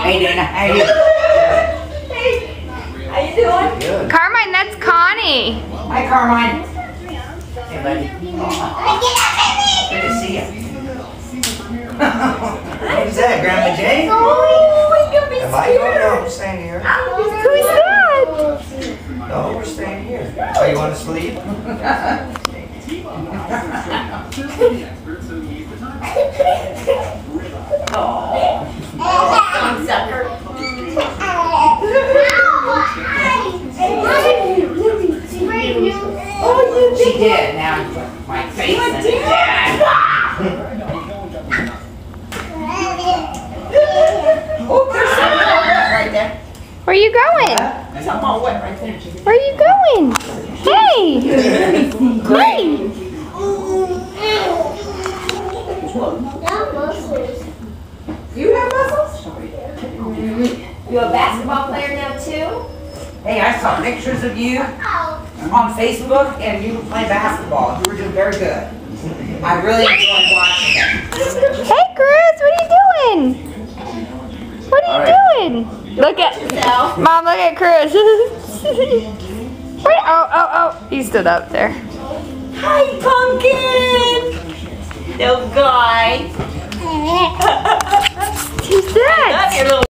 Hey Dana, how you? Hey, how you doing? Good. Carmine, that's Connie. Hi Carmine. Hey buddy. Good to see you. Who's that, Grammy Jane? Oh, my God, Am I going? No, I'm staying here. Who's that? No, we're staying here. Oh, you want to sleep? Dumb sucker. She did. Now my face in it. Oh, there's something all wet right there. Where are you going? There's something all wet right there. Where are you going? Hey! Great! You have muscles? You a basketball player now too? Hey, I saw pictures of you on Facebook and you play basketball. You were doing very good. I really enjoyed watching it. Hey, Cruz, what are you doing? What are you doing? Look at Yourself. Mom. Look at Cruz. Wait, oh! He stood up there. Hi, pumpkin. No guy. Who's that? Love your little